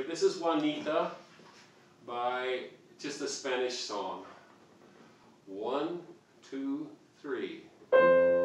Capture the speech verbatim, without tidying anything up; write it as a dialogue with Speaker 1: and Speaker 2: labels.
Speaker 1: This is Juanita by just a Spanish song. One, two, three.